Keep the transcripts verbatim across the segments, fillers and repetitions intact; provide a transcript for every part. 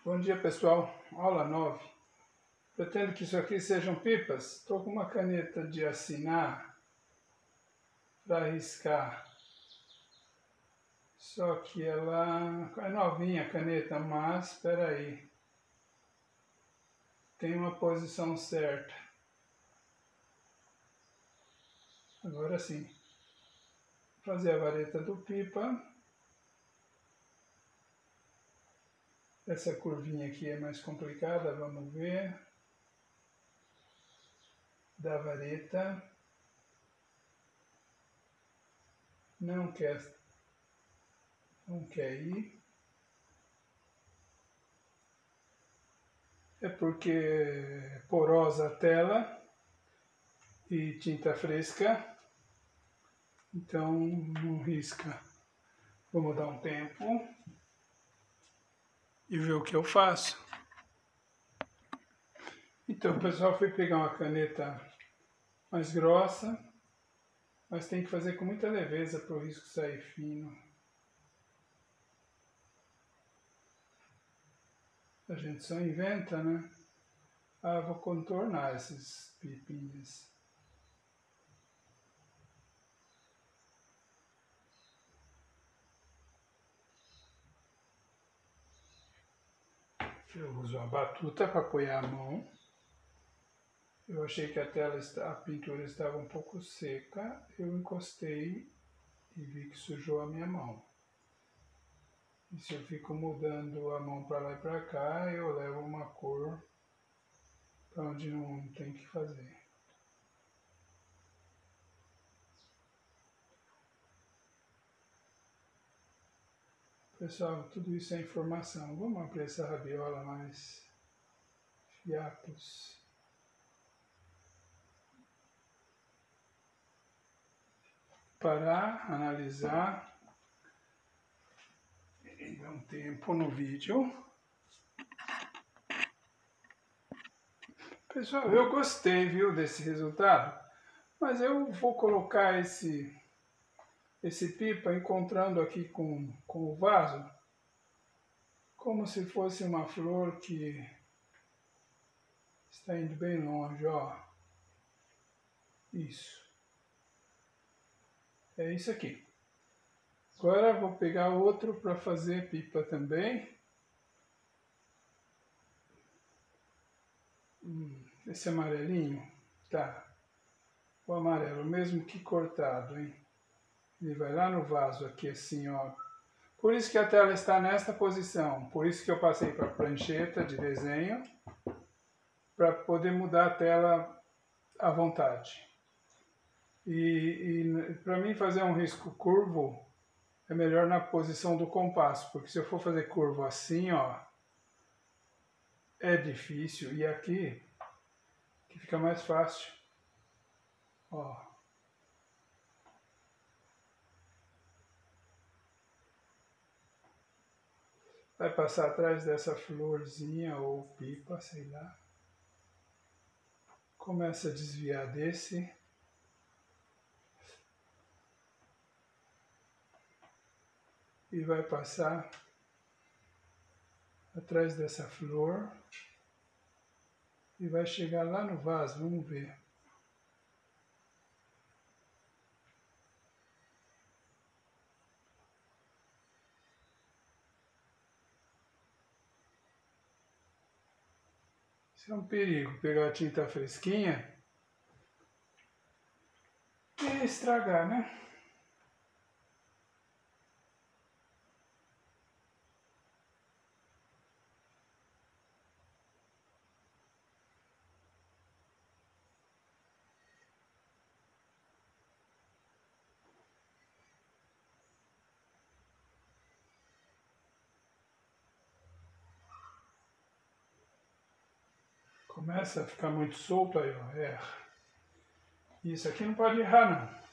Bom dia, pessoal. Aula nove. Pretendo que isso aqui sejam pipas. Estou com uma caneta de assinar para riscar. Só que ela é novinha a caneta, mas espera aí. Tem uma posição certa. Agora sim. Vou fazer a vareta do pipa. Essa curvinha aqui é mais complicada, vamos ver. Da vareta. Não quer, não quer ir. É porque é porosa a tela e tinta fresca. Então não risca. Vamos dar um tempo e ver o que eu faço. Então, pessoal, fui pegar uma caneta mais grossa, mas tem que fazer com muita leveza para o risco sair fino. A gente só inventa, né? Ah, vou contornar esses pipinhas. Eu uso a batuta para apoiar a mão. Eu achei que a tela, a pintura estava um pouco seca. Eu encostei e vi que sujou a minha mão. E se eu fico mudando a mão para lá e para cá, eu levo uma cor para onde não tem que fazer. Pessoal, tudo isso é informação. Vamos abrir essa rabiola mais fiapos. Parar, analisar e dar um tempo no vídeo. Pessoal, eu gostei, viu, desse resultado, mas eu vou colocar esse, esse pipa encontrando aqui com, com o vaso, como se fosse uma flor que está indo bem longe, ó. Isso. É isso aqui. Agora vou pegar outro para fazer pipa também. Hum, esse amarelinho, tá. O amarelo, mesmo que cortado, hein. Ele vai lá no vaso aqui assim, ó. Por isso que a tela está nesta posição. Por isso que eu passei para a prancheta de desenho. Para poder mudar a tela à vontade. E, e para mim fazer um risco curvo, é melhor na posição do compasso. Porque se eu for fazer curvo assim, ó, é difícil. E aqui, que fica mais fácil. Ó. Vai passar atrás dessa florzinha ou pipa, sei lá. Começa a desviar desse. E vai passar atrás dessa flor. E vai chegar lá no vaso, vamos ver. Isso é um perigo, pegar a tinta fresquinha e estragar, né? Começa a ficar muito solto aí, ó. Erra. Isso aqui não pode errar, não.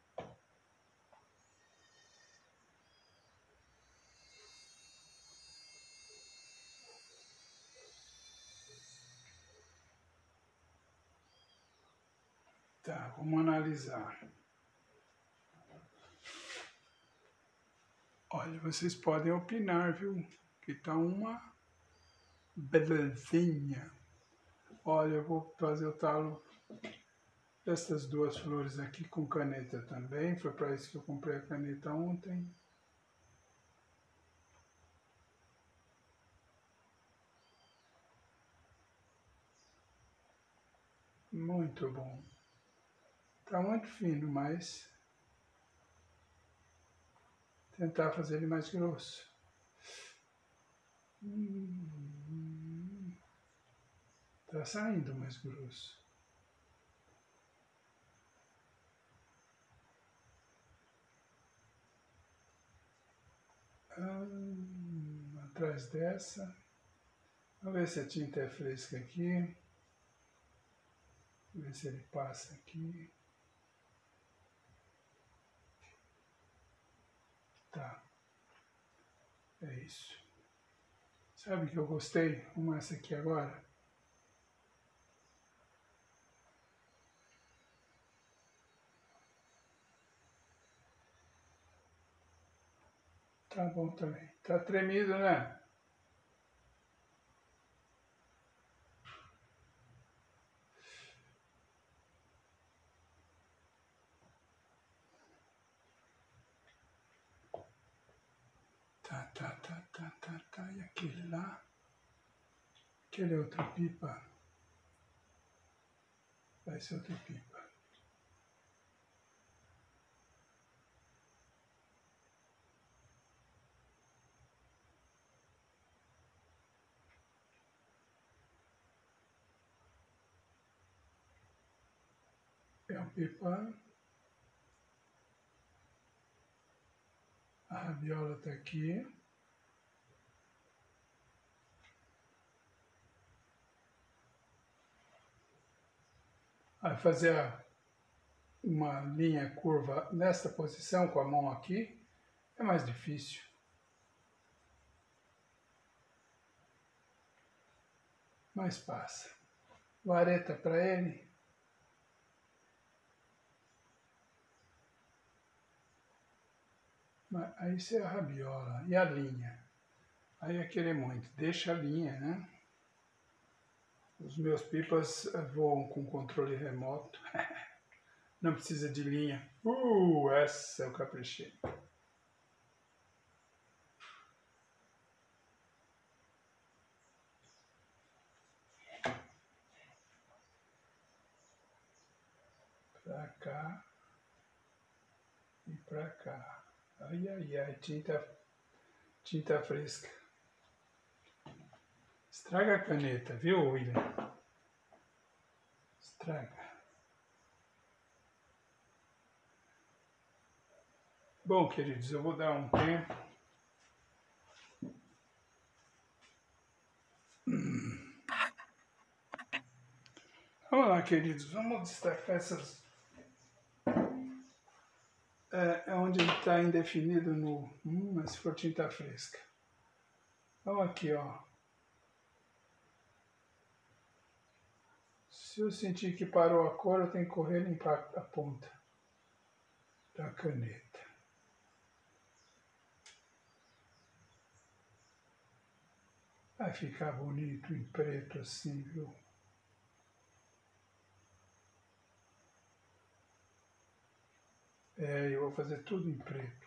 Tá, vamos analisar. Olha, vocês podem opinar, viu? Que tá uma Belezinha. Olha, eu vou fazer o talo dessas duas flores aqui com caneta também. Foi para isso que eu comprei a caneta ontem. Muito bom. Tá muito fino, mas tentar fazer ele mais grosso. Hum, tá saindo mais grosso. Hum, atrás dessa. Vamos ver se a tinta é fresca aqui. Ver se ele passa aqui. Tá. É isso. Sabe que eu gostei? Como essa aqui agora. Tá bom também. Tá tremido, né? Tá, tá, tá, tá, tá, tá. E aquele lá? Aquele é outro pipa. Vai ser outro pipa. É um pipa. A rabiola tá aqui. Vai fazer uma linha curva nesta posição com a mão aqui. É mais difícil. Mas passa. Vareta para ele. Aí isso é a rabiola. E a linha? Aí é querer muito. Deixa a linha, né? Os meus pipas voam com controle remoto. Não precisa de linha. Uh, essa eu caprichei. Pra cá e pra cá. Ai, ai, ai, tinta, tinta fresca. Estraga a caneta, viu, William? Estraga. Bom, queridos, eu vou dar um tempo. Vamos lá, queridos, vamos destacar essas... É, é onde ele está indefinido no... Hum, mas se for tinta fresca. Vamos aqui, ó. Se eu sentir que parou a cor, eu tenho que correr e limpar a ponta da caneta. Vai ficar bonito em preto assim, viu? É, eu vou fazer tudo em preto.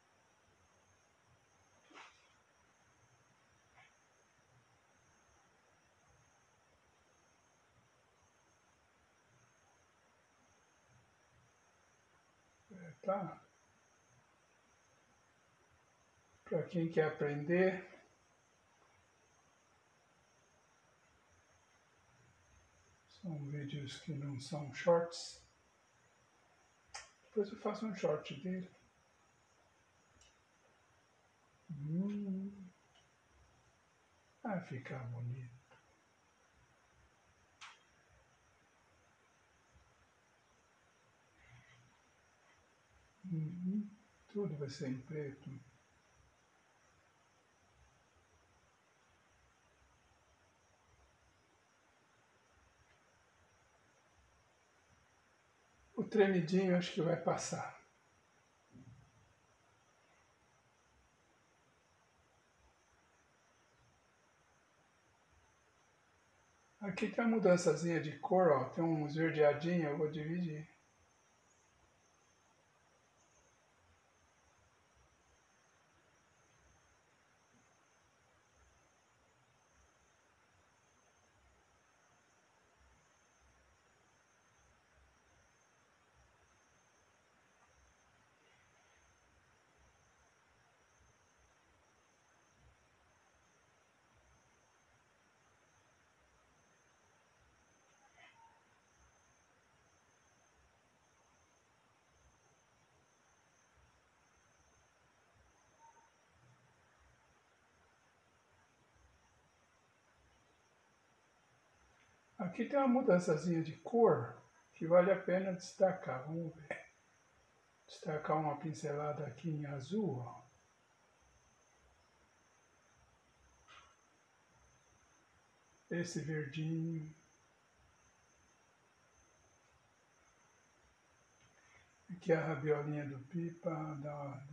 É, tá? Para quem quer aprender, são vídeos que não são shorts. Depois eu faço um short dele. Hum, vai ficar bonito. Uhum, tudo vai ser em preto. O tremidinho acho que vai passar. Aqui tem uma mudançazinha de cor, ó. Tem um esverdeadinho, eu vou dividir. Aqui tem uma mudançazinha de cor que vale a pena destacar. Vamos ver. Destacar uma pincelada aqui em azul, ó. Esse verdinho. Aqui a rabiolinha do pipa, dá uma...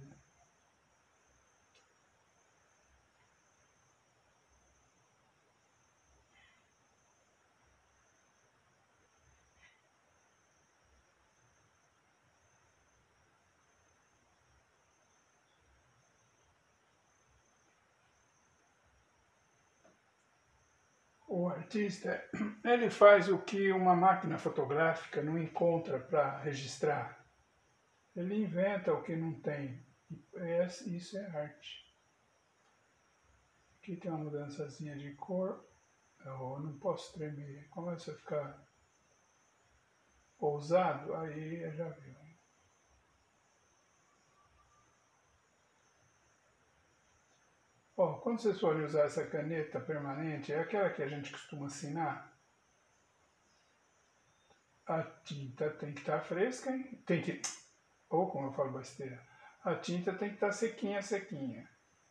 O artista, ele faz o que uma máquina fotográfica não encontra para registrar. Ele inventa o que não tem. Isso é arte. Aqui tem uma mudançazinha de cor. Eu não posso tremer. Começa a ficar ousado, aí já viu. Ó, quando vocês forem usar essa caneta permanente, é aquela que a gente costuma assinar. A tinta tem que estar fresca, hein? Tem que... Ou como eu falo besteira. A tinta tem que estar sequinha, sequinha.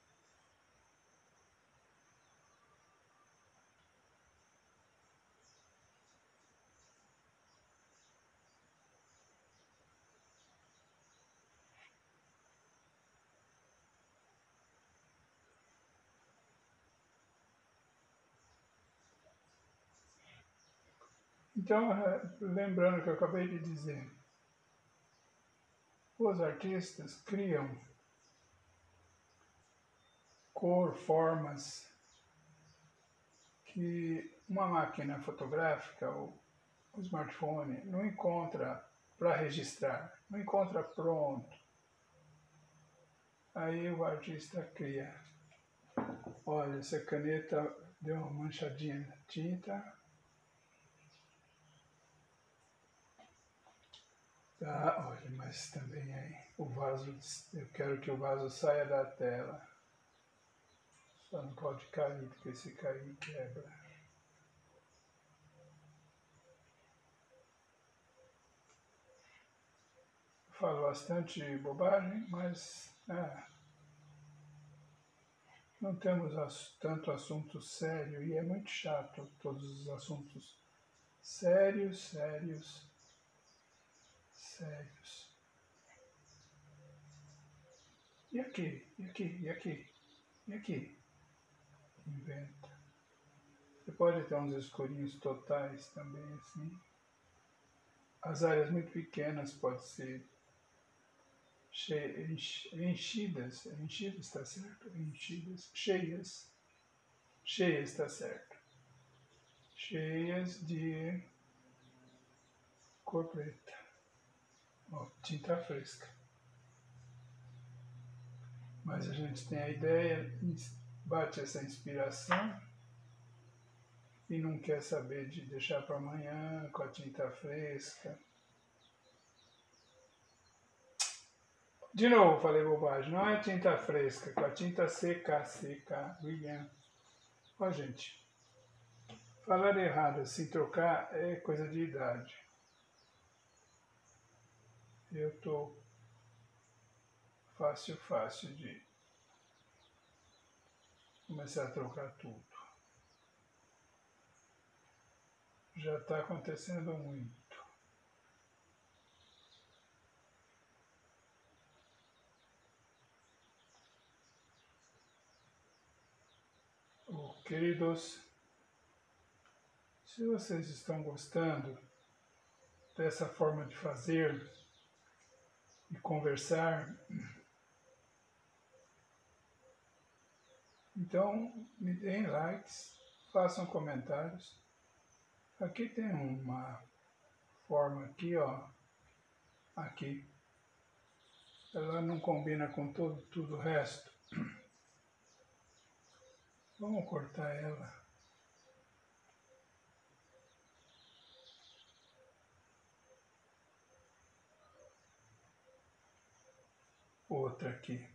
Então, lembrando o que eu acabei de dizer, os artistas criam cor, formas que uma máquina fotográfica ou o smartphone não encontra para registrar, não encontra pronto. Aí o artista cria. Olha, essa caneta deu uma manchadinha na tinta. Tá, olha, mas também aí o vaso, eu quero que o vaso saia da tela. Só não pode cair, porque se cair quebra. Falo bastante bobagem, mas é, não temos tanto assunto sério e é muito chato todos os assuntos sérios, sérios, sérios. E aqui, e aqui, e aqui, e aqui? Inventa. Você pode ter uns escurinhos totais também, assim. As áreas muito pequenas podem ser enchidas, enchidas está certo? Enchidas, cheias, cheias está certo. Cheias de cor preta. Ó, tinta fresca. Mas a gente tem a ideia, bate essa inspiração e não quer saber de deixar para amanhã com a tinta fresca. De novo, falei bobagem, não é tinta fresca, com a tinta seca, seca, William. Ó, gente, falar errado assim, trocar é coisa de idade. Eu tô fácil, fácil de começar a trocar tudo. Já está acontecendo muito. Oh, queridos, Se vocês estão gostando dessa forma de fazer e conversar, então me deem likes, façam comentários. Aqui tem uma forma aqui, ó, aqui. Ela não combina com todo, tudo o resto. Vamos cortar ela. Outra aqui.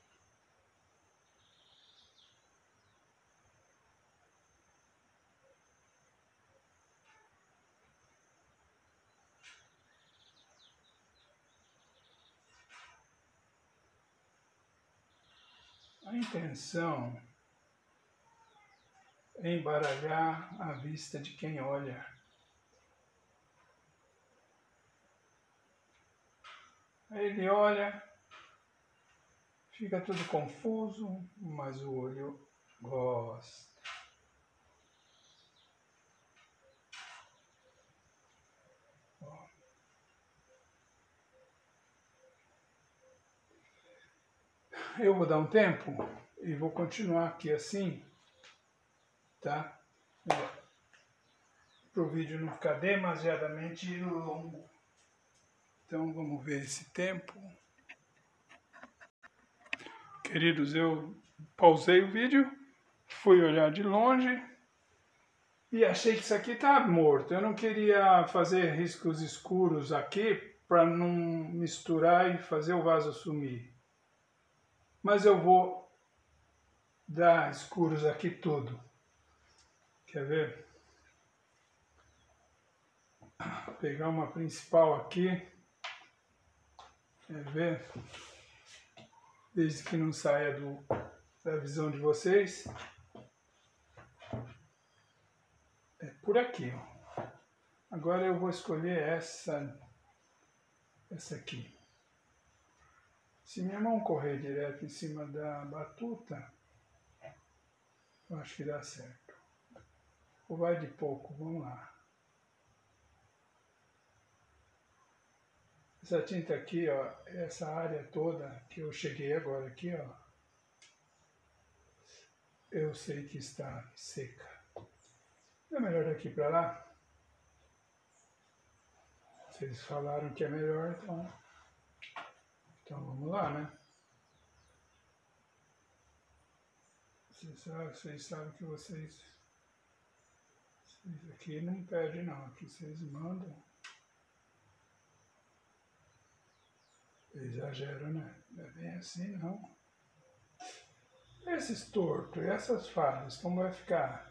A intenção é embaralhar a vista de quem olha. Aí ele olha, fica tudo confuso, mas o olho gosta. Eu vou dar um tempo e vou continuar aqui assim, tá? Para o vídeo não ficar demasiadamente longo. Então vamos ver esse tempo. Queridos, eu pausei o vídeo, fui olhar de longe e achei que isso aqui tá morto. Eu não queria fazer riscos escuros aqui para não misturar e fazer o vaso sumir. Mas eu vou dar escuros aqui tudo. Quer ver? Vou pegar uma principal aqui. Quer ver? Desde que não saia do, da visão de vocês. É por aqui, ó. Agora eu vou escolher essa, essa aqui. Se minha mão correr direto em cima da batuta, eu acho que dá certo. Ou vai de pouco, vamos lá. Essa tinta aqui, ó, essa área toda que eu cheguei agora aqui, ó, eu sei que está seca. É melhor daqui para lá? Vocês falaram que é melhor, então, então vamos lá, né? Vocês sabem, vocês sabem que vocês, vocês aqui não pedem não, aqui vocês mandam. Exagero, né? Não é bem assim, não. Esses tortos e essas falhas, como vai ficar?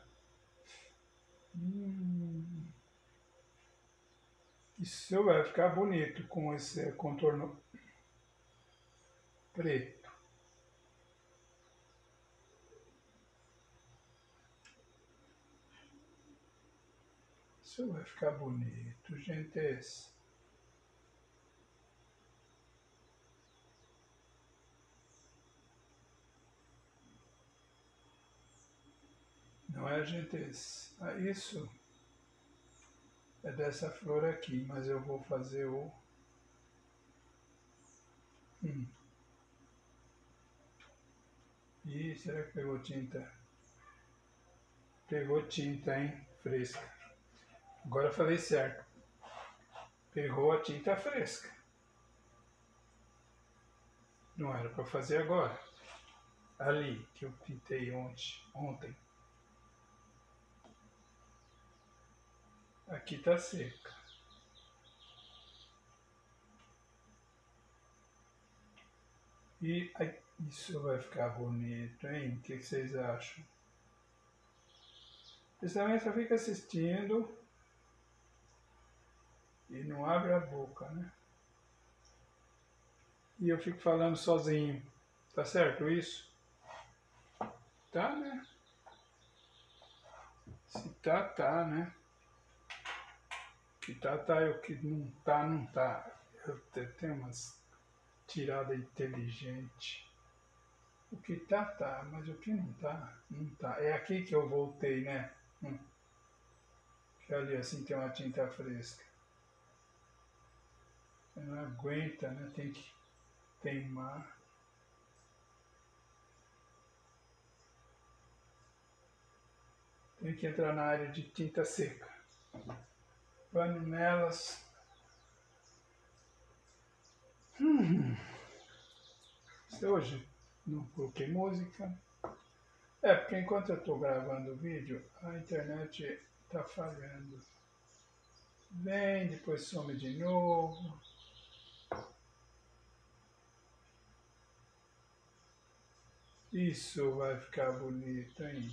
Hum, isso vai ficar bonito com esse contorno preto. Isso vai ficar bonito, gente. Esse. Não é, gente? Esse. Ah, isso é dessa flor aqui, mas eu vou fazer o... Hum. Ih, será que pegou tinta? Pegou tinta, hein? Fresca. Agora eu falei certo. Pegou a tinta fresca. Não era para fazer agora. Ali, que eu pintei ontem. ontem. Aqui tá seca. E aí, isso vai ficar bonito, hein? O que vocês acham? Vocês também só fica assistindo e não abre a boca, né? E eu fico falando sozinho. Tá certo isso? Tá, né? Se tá, tá, né? O que tá, tá. E o que não tá, não tá. Eu tenho umas tiradas inteligentes. O que tá, tá. Mas o que não tá, não tá. É aqui que eu voltei, né? Hum. Que ali assim tem uma tinta fresca. Você não aguenta, né? Tem que teimar. Tem que entrar na área de tinta seca. Pano nelas. Hum. Hoje não coloquei música. É, porque enquanto eu estou gravando o vídeo, a internet está falhando. Vem, depois some de novo. Isso vai ficar bonito, hein?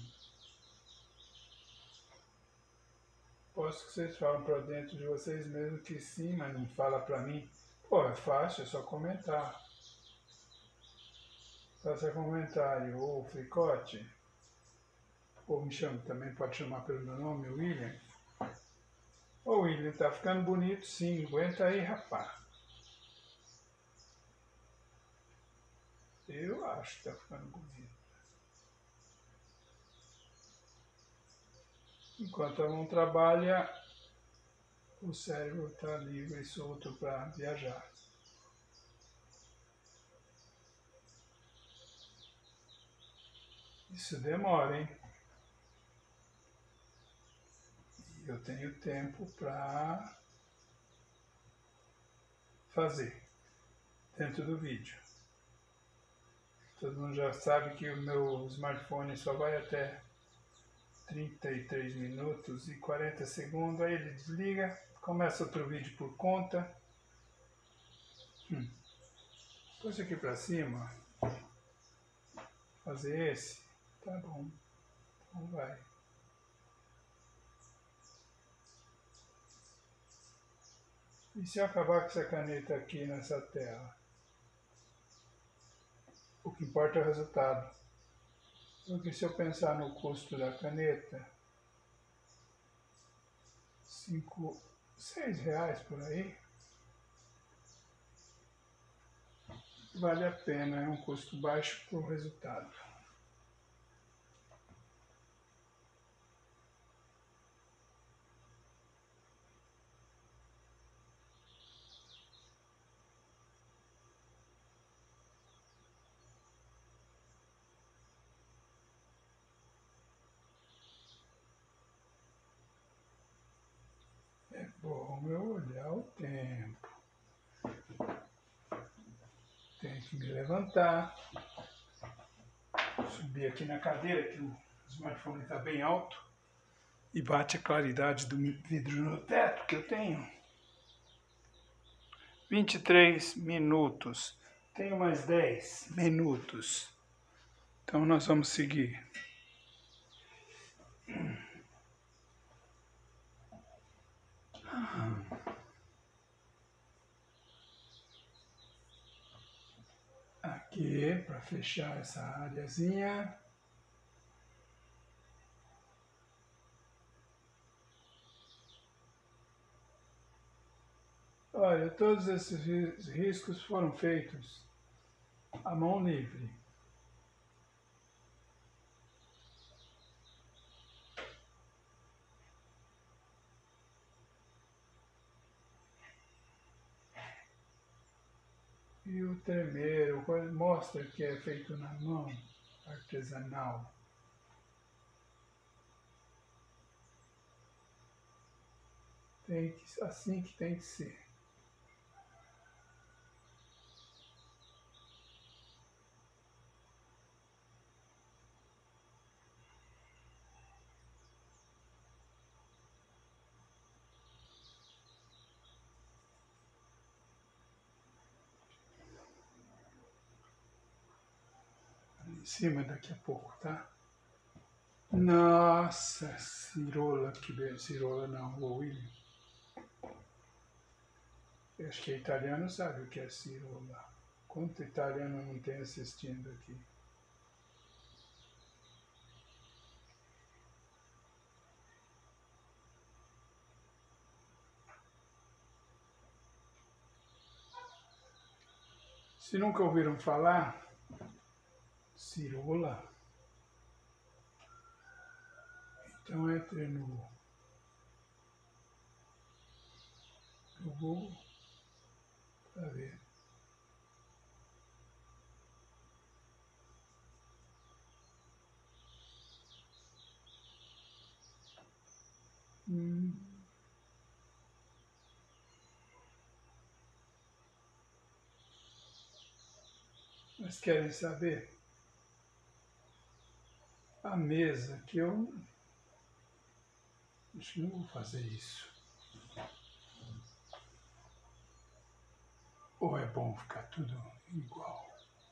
Posso que vocês falam para dentro de vocês mesmo que sim, mas não fala para mim. Pô, é fácil, é só comentar. Faça comentário, ou Fricote, ou me chame também, pode chamar pelo meu nome, William. Ô William, tá ficando bonito sim, aguenta aí, rapaz. Eu acho que tá ficando bonito. Enquanto a mão trabalha, o cérebro está livre e solto para viajar. Isso demora, hein? E eu tenho tempo para fazer dentro do vídeo. Todo mundo já sabe que o meu smartphone só vai até trinta e três minutos e quarenta segundos, aí ele desliga, começa outro vídeo por conta. Hum. Puxa aqui pra cima, fazer esse, tá bom, então vai. E se eu acabar com essa caneta aqui nessa tela? O que importa é o resultado. Porque se eu pensar no custo da caneta, cinco, seis reais por aí, vale a pena, é um custo baixo para o resultado. É bom eu olhar o tempo. Tenho que me levantar, subir aqui na cadeira, que o smartphone está bem alto, e bate a claridade do vidro no teto que eu tenho. vinte e três minutos. Tenho mais dez minutos. Então nós vamos seguir. Aqui, para fechar essa areazinha. Olha, todos esses riscos foram feitos à mão livre. E o tremer, mostra que é feito na mão, artesanal. Tem que, assim que tem que ser. Em cima daqui a pouco, tá? Nossa, cirola, que bem, cirola não, o William. Eu acho que italiano sabe o que é cirola. Quanto italiano não tem assistindo aqui? Se nunca ouviram falar, cirola, então entre no Google para ver. Hum. Mas querem saber? A mesa que eu... Acho que não vou fazer isso. Ou é bom ficar tudo igual?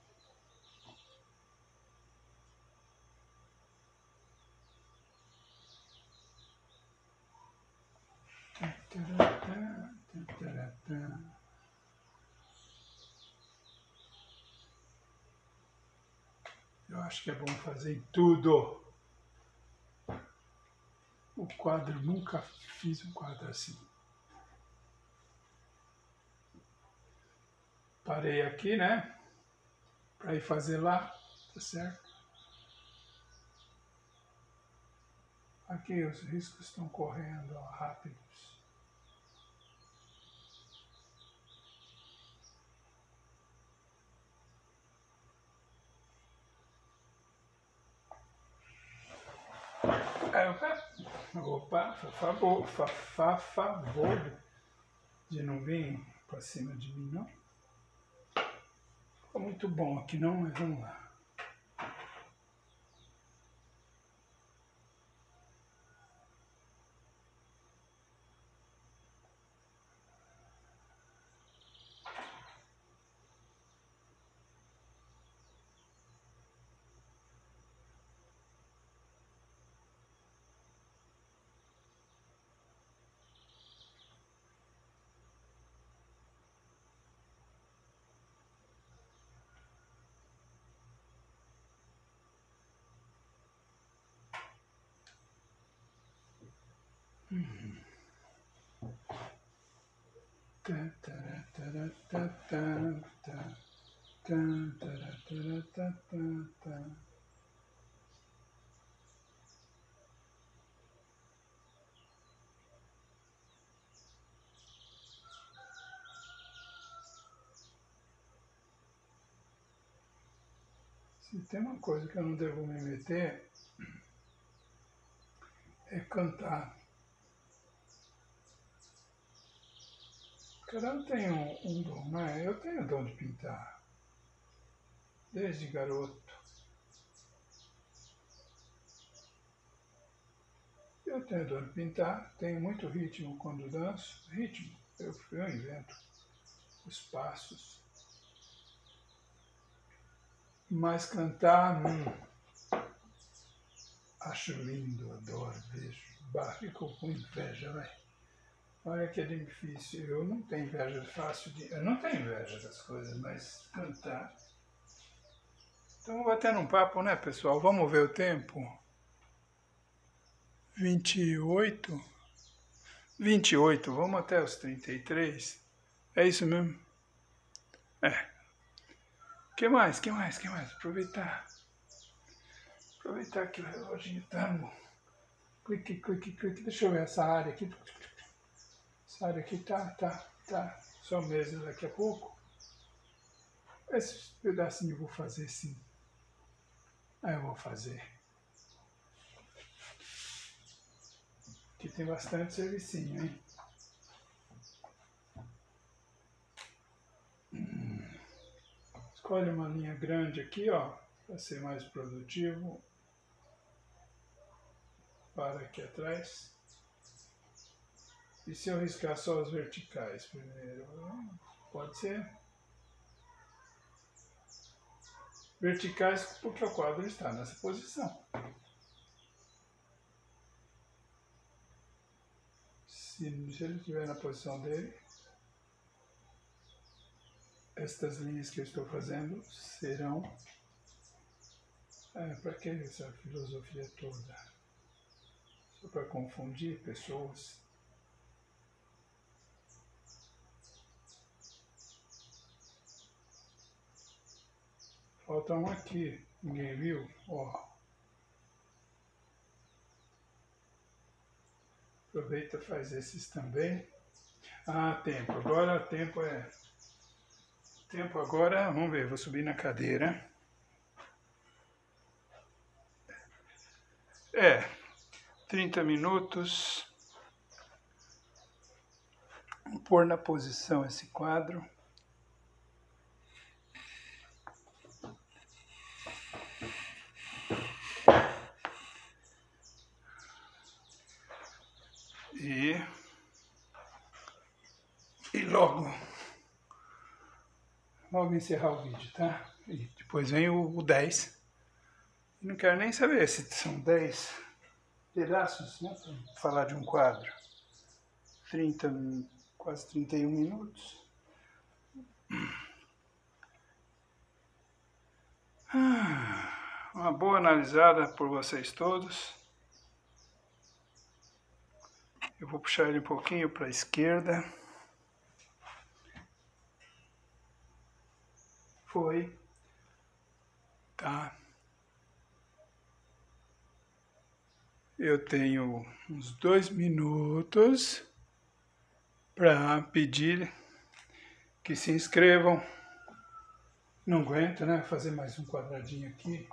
Eu acho que é bom fazer em tudo. O quadro, nunca fiz um quadro assim. Parei aqui, né? Para ir fazer lá, tá certo? Aqui os riscos estão correndo ó, rápidos. Opa, fa favor, fa, fa favor de não vir para cima de mim, não. Ficou muito bom aqui, não, mas vamos lá. Uhum. Tá, tá, tá, tá, tá, tá, tá, tá, tá, tá. Se tem uma coisa que eu não devo me meter, é cantar. Cada um tem um, um dom, né? Eu tenho dom de pintar, desde garoto. Eu tenho dom de pintar, tenho muito ritmo quando danço. Ritmo, eu, eu invento os passos. Mas cantar, hum, acho lindo, adoro, vejo. Bah, fico com inveja, vai. Olha que é difícil. Eu não tenho inveja fácil de... Eu não tenho inveja das coisas, mas cantar... Estamos batendo um papo, né, pessoal? Vamos ver o tempo. vinte e oito. vinte e oito, vamos até os trinta e três. É isso mesmo? É. Que mais? Que mais? Que mais? Aproveitar. Aproveitar que o reloginho tá no... Clique, clique, clique. Deixa eu ver essa área aqui. Essa área aqui tá, tá, tá. Só mesmo daqui a pouco. Esse pedacinho eu vou fazer sim. Ah, eu vou fazer. Aqui tem bastante servicinho, hein? Hum. Escolhe uma linha grande aqui, ó, para ser mais produtivo. Para aqui atrás. E se eu riscar só as verticais primeiro? Pode ser. Verticais porque o quadro está nessa posição. Se, se ele estiver na posição dele, estas linhas que eu estou fazendo serão... É, para que essa filosofia toda? Só para confundir pessoas? Falta um aqui, ninguém viu? Ó. Aproveita e faz esses também. Ah, tempo. Agora tempo é... Tempo agora, vamos ver, vou subir na cadeira. É, trinta minutos. Vou pôr na posição esse quadro. E, e logo, logo encerrar o vídeo, tá? E depois vem o, o dez. Não quero nem saber se são dez pedaços, né? Para falar de um quadro. trinta, quase trinta e um minutos. Ah, uma boa analisada por vocês todos. Eu vou puxar ele um pouquinho para a esquerda. Foi. Tá. Eu tenho uns dois minutos para pedir que se inscrevam. Não aguento, né? Fazer mais um quadradinho aqui.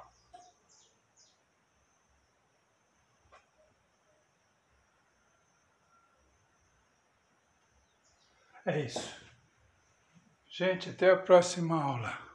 É isso. Gente, até a próxima aula.